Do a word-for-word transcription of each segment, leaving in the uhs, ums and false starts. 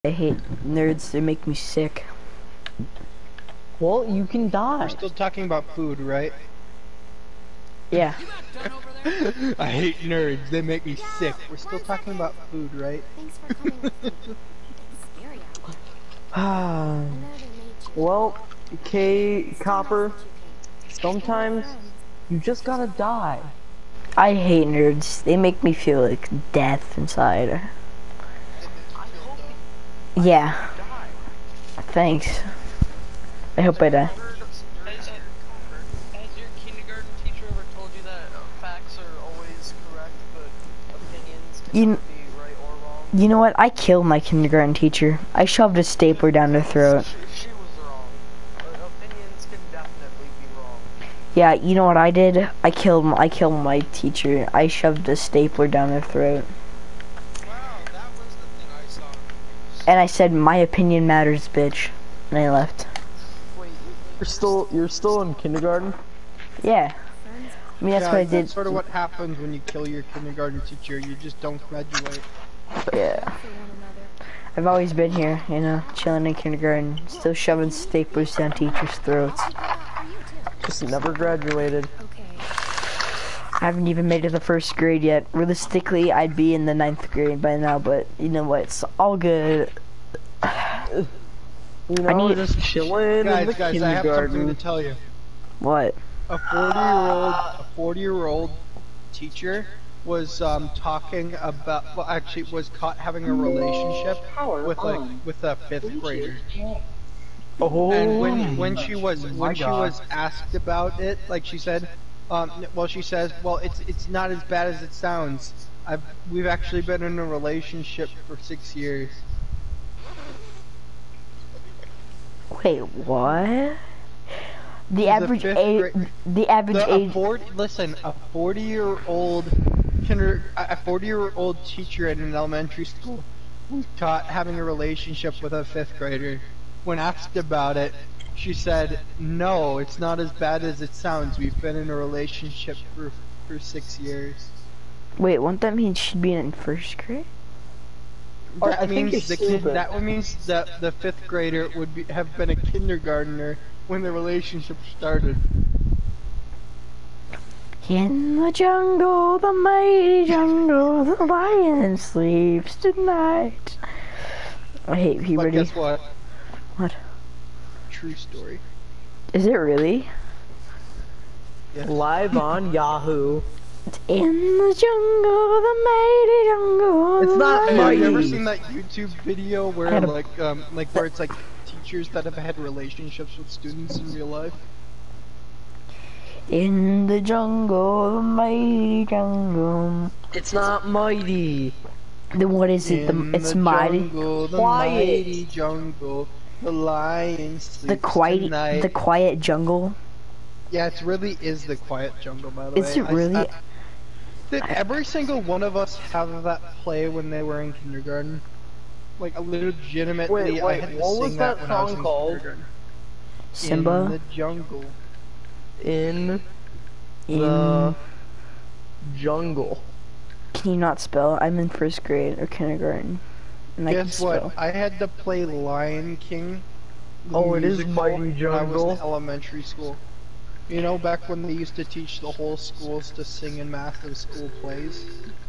I hate nerds, they make me sick. Well, you can die. We're still talking about food, right? Yeah. I hate nerds, they make me sick. We're still talking about food, right? Thanks for coming with me. It's scary out there. Well, K Copper, sometimes you just gotta die. I hate nerds. They make me feel like death inside. Yeah. Thanks. I hope I die. Has, has your kindergarten teacher ever told you that facts are always correct, but opinions can You, never be right or wrong? you know what? I killed my kindergarten teacher. I shoved a stapler down her throat. She, she was wrong. But opinions can definitely be wrong. Yeah, you know what I did? I killed I killed my teacher. I shoved a stapler down her throat. Wow, that was the thing I saw. And I said, my opinion matters, bitch. And I left. Wait, you, You're still you're still in kindergarten. Yeah. I mean, that's yeah, what I that's did. sort of what happens when you kill your kindergarten teacher. You just don't graduate. Yeah. I've always been here, you know, chilling in kindergarten, still shoving staplers down teachers' throats. Just never graduated. Okay. I haven't even made it to the first grade yet. Realistically, I'd be in the ninth grade by now, but you know what? It's all good. You know, I need- just chilling in Guys, the guys, I have something to kindergarten. tell you. What? A forty-year-old, a forty-year-old teacher was um, talking about, well, actually, was caught having a relationship with like with a fifth grader. Oh, And when when she was my when she God. was asked about it, like she said, um, well, she says, well, it's it's not as bad as it sounds. I've we've actually been in a relationship for six years. Wait, what? The The average fifth age. grade- The average The, a age. forty, listen, a forty-year-old kinder, a forty-year-old teacher at an elementary school was caught having a relationship with a fifth grader. When asked about it, she said, "No, it's not as bad as it sounds. We've been in a relationship for for six years." Wait, won't that mean she'd be in first grade? Or That I think means it's the kid, stupid. that means that the fifth grader would be, have been a kindergartner when the relationship started. In the jungle, the mighty jungle, the lion sleeps tonight. I hate But puberty. guess what? What? True story. Is it really? Yes. Live on Yahoo. In the jungle, the mighty jungle. It's the not Hey, lion- have you ever mighty. seen that YouTube video I where had a- like um like where it's like teachers that have had relationships with students in real life? In the jungle, the mighty jungle. It's not mighty. Then what is it? In The, it's the mighty. jungle, the Quiet. mighty jungle, the lion sleeps The quiet, tonight. the quiet jungle. Yeah, it really is the quiet jungle, by the Is way. it I- really? I- did every single one of us have that play when they were in kindergarten? Like, legitimately, Wait, I wait, had to what was sing that that, when I was song in called? kindergarten. In Simba. the jungle. In In. the jungle. Can you not spell? I'm in first grade or kindergarten, and I can Guess what? spell. I had to play Lion King. the Oh, it is musical, Mighty when I was Jungle. in elementary school. You know, back when they used to teach the whole schools to sing in massive school plays.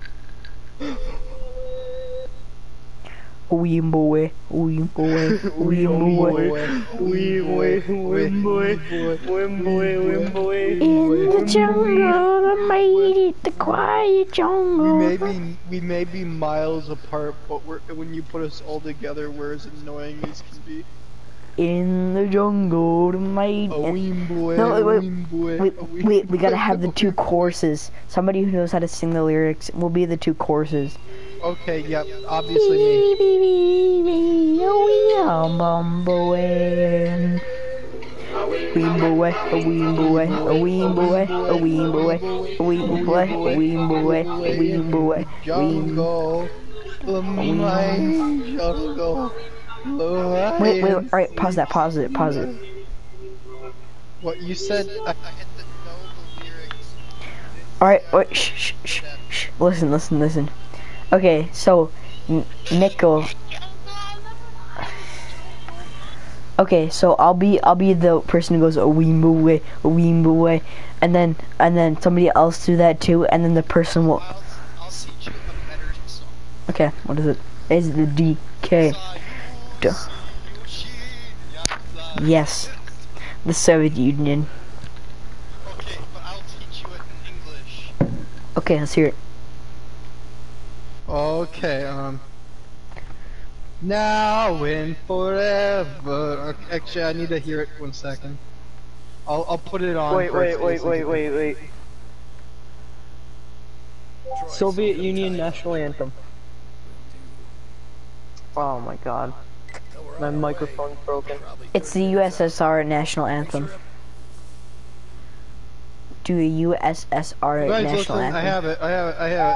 Wee boy, wee boy, wee boy. Wee boy, wee boy, wee boy. In the jungle, the mighty, the quiet We jungle. may be we may be miles apart, but we're, when you put us all together, we're as annoying as can be. In the jungle, the mighty. A weem boy, No, a wait, weem boy. Wait, a weem wait, we gotta have the boy. two choruses. Somebody who knows how to sing the lyrics will be the two choruses. Okay, yep, obviously me. Wee, wee, wee, wee, a wee, a bum boy. Wee boy, a wee boy, a wee boy, a wee boy, a wee boy, a wee boy, a wee boy, wee. Jungle, the mighty jungle. the Wait, wait, lion alright, pause that, pause it, pause it. What you said? I had to know the lyrics. Alright, wait, shh, shh, shh, shh, listen, listen, listen. Okay, so, N Nico, Okay, so I'll be I'll be the person who goes a weembo way, a weembo way, and then and then somebody else do that too, and then the person will. I'll, I'll teach you a better song. Okay, what is it? It's the D K. D- yes, the Soviet Union. Okay, but I'll teach you it in English. Okay, let's hear it. Okay, um. Now and forever. Actually, I need to hear it one second. I'll I'll put it on. Wait, for wait, it to wait, listen wait, to. wait, wait. Soviet Union National Anthem. Oh my god. My microphone's broken. It's the U S S R national anthem. Do a U S S R Guys, national listen, anthem. I have it. I have it. I have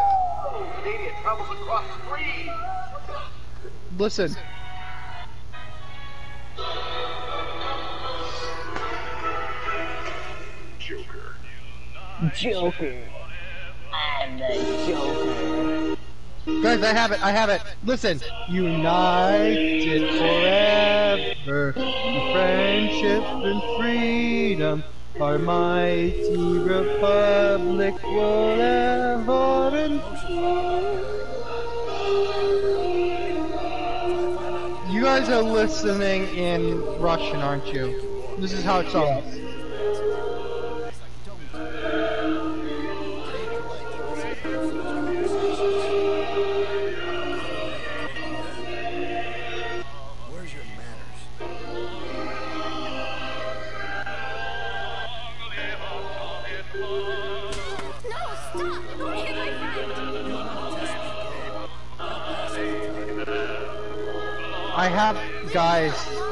it. Listen. Joker. I'm the Joker. Guys, I have it. I have it. Listen. United forever, in friendship and freedom, our mighty republic will ever endure. You guys are listening in Russian, aren't you? This is how it sounds. I have, guys.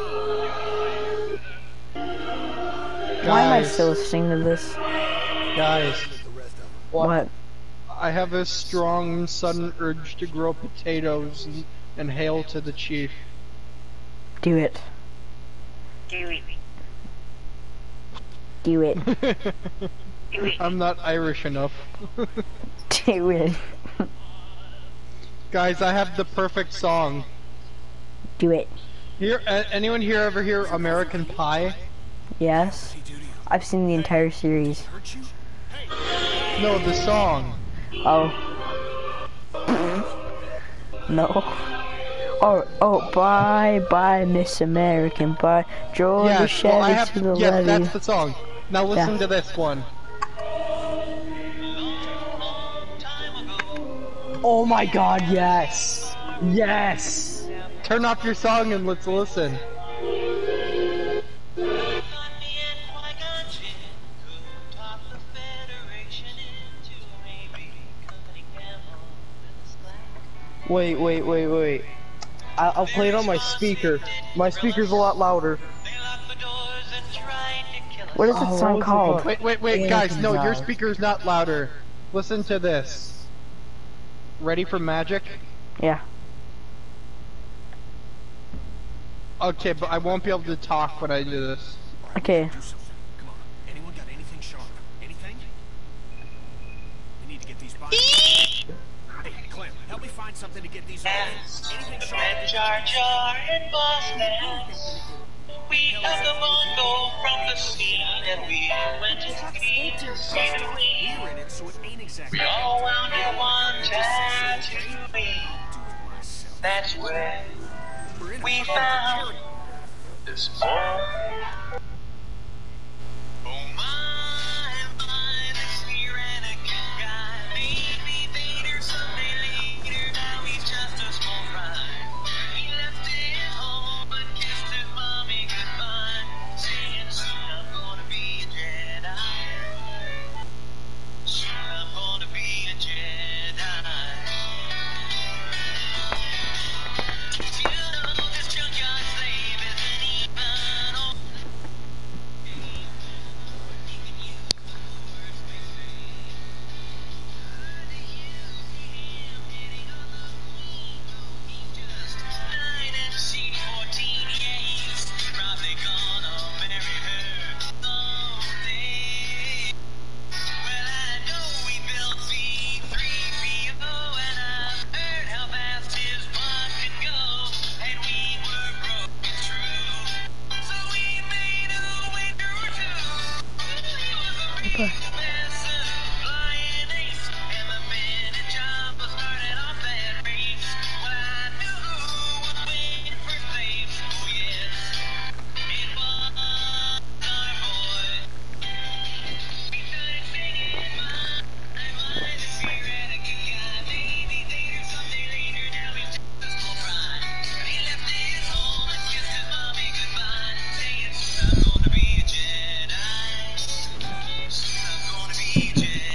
Why am I Guys, still listening to this? Guys, What? I have a strong, sudden urge to grow potatoes and, and hail to the chief. Do it. Do it. I'm not Irish enough. Do it. Guys, I have the perfect song. Do it. Here, uh, anyone here ever hear American Pie? Yes. I've seen the entire series. No, the song. Oh. No. Oh, oh, bye, bye, Miss American, bye. Georgia Yes, Chevy well, I have. to the Yes, levee. that's the song. Now listen Yeah. to this one. Oh my god, yes. Yes. Turn off your song and let's listen. Wait, wait, wait, wait. I I'll play it on my speaker. My speaker's a lot louder. What is that Oh, song what was it called? called? Wait, wait, wait, Yeah, guys, no, your guys. speaker's not louder. Listen to this. Ready for magic? Yeah. Okay, but I won't be able to talk when I do this. Okay. Come on. Anyone got anything sharp? Anything? We need to get these bodies. Hey, Clem, help me find something to get these off. Anything sharp? And Jar Jar and Boston. We have the bundle from the scene, and we went to ski to see the queen. We're in it, so it ain't exactly. We all wound in one tattooing. That's where we found this boy. Oh my, my, this here Anakin guy made me Vader someday later. Now he's just a small fry. He left it home but kissed his mommy goodbye, saying soon I'm gonna be a Jedi. Soon I'm gonna be a Jedi. You know this junkyard slave isn't even old.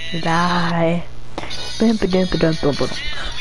should I? Bum, ba, dum, ba, dum, bum, bum.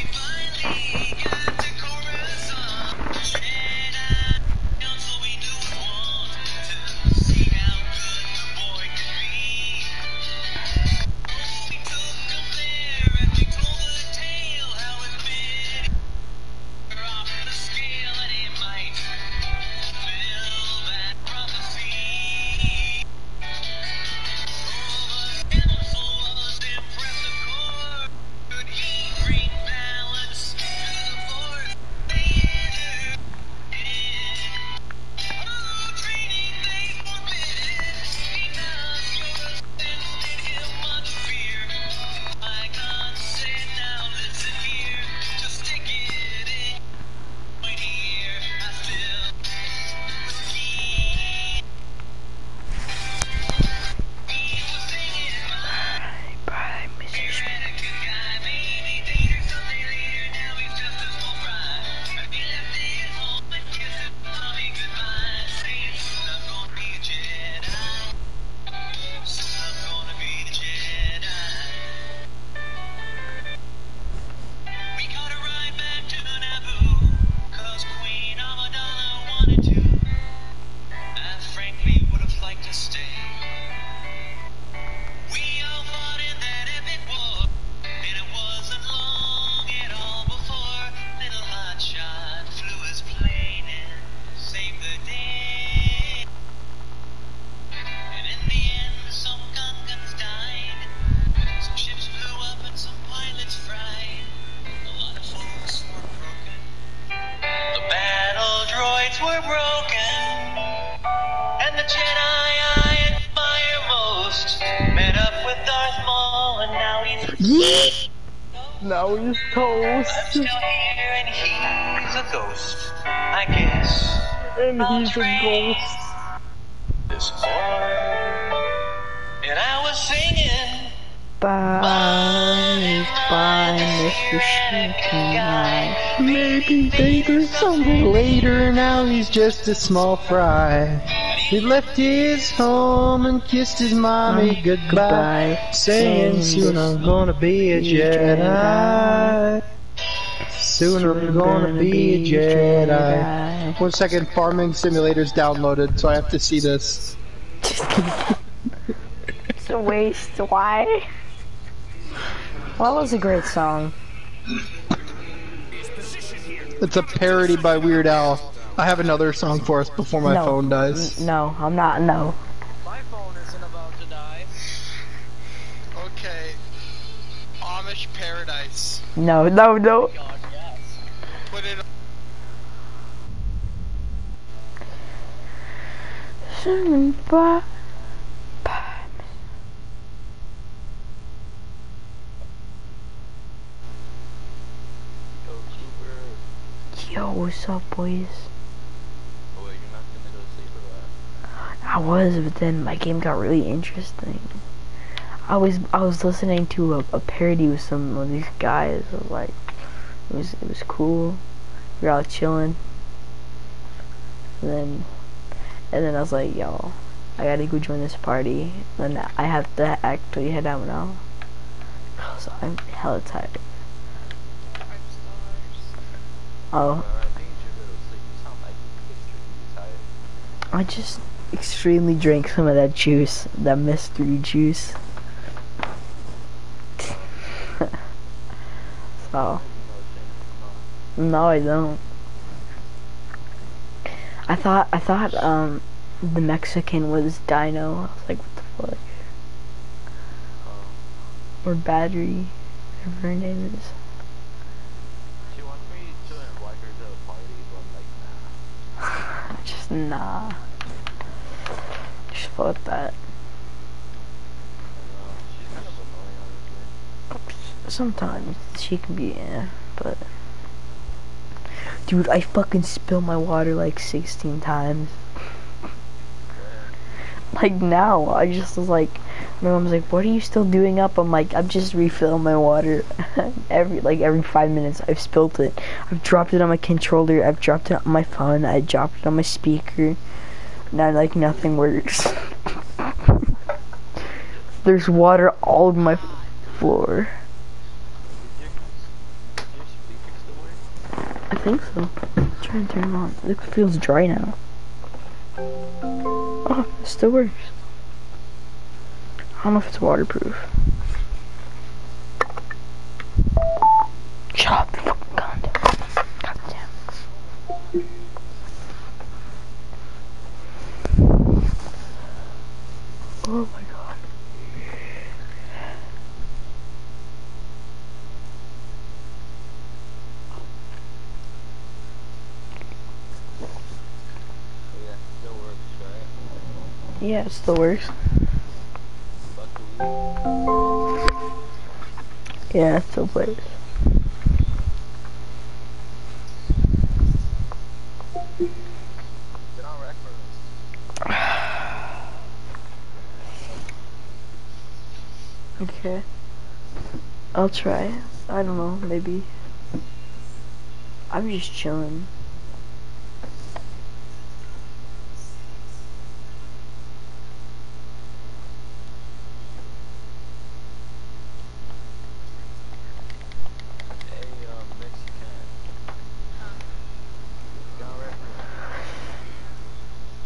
Were broken, and the Jedi I admire most met up with Darth Maul, and now he's Now he's toast. I'm still here, and he's a ghost, I guess. And I'll he's a trade ghost. This chord, and I was singing. Bye, bye, Mister Shaky Guy. Maybe later, something later, now he's just a small fry. He left his home and kissed his mommy Um, goodbye, goodbye, saying saying soon I'm gonna be a Jedi. Soon I'm gonna be a Jedi. One second, Farming Simulator's downloaded, so I have to see this. It's a waste. Why? Well, that was a great song. It's a parody by Weird Al. I have another song for us before my No. phone dies. N- No, I'm not. No. My phone isn't about to die. Okay. Amish Paradise. No, no, no. God, yes. Put it Bye. Yo, what's up, boys? I was, but then my game got really interesting. I was I was listening to a, a parody with some of these guys. It was like it was it was cool. We were all chilling. And then and then I was like, yo, I gotta go join this party. And then I have to actually head out now. So I'm hella tired. Oh. I just extremely drank some of that juice, that mystery juice. So, no, I don't. I thought, I thought, um, the Mexican was Dino. I was like, what the fuck? Or Battery, whatever her name is. She wants me to invite her to a party, but I'm like, nah. Just nah. Just fuck that. She's kind of annoying, honestly. Sometimes she can be, yeah, but dude, I fucking spilled my water like sixteen times. Like now, I just was like, my mom's like, "What are you still doing up?" I'm like, "I'm just refilling my water." every like every five minutes, I've spilled it. I've dropped it on my controller. I've dropped it on my phone. I dropped it on my speaker. Now, like nothing works. There's water all over my floor. Is your, is your speaker still working? I think so. Try and turn it on. It feels dry now. Oh, it still works. I don't know if it's waterproof. Shut up, you fucking cunt. God damn. Oh my god. So yeah, it still works, right? Yeah, it still works. Fuck the weed. Yeah, it still plays. Get on record. Okay. I'll try. I don't know, maybe. I'm just chilling. Hey, um, Mexican. Get on record.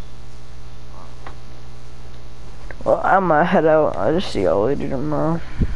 Well, I'm gonna head out. I'll just see y'all later tomorrow.